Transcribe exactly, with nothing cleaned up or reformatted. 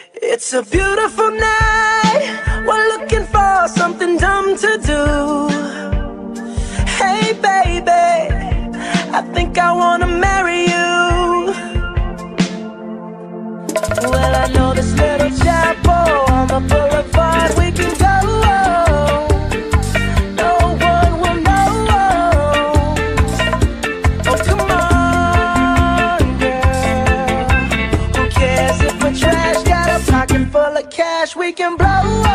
It's a beautiful night, we're looking for something dumb to do. Hey baby, I think I wanna marry you. Well, I know this little chapel on the boulevard we can go. No one will know. Oh, come on, girl. Who cares if we're trash? Got a pocket full of cash we can blow.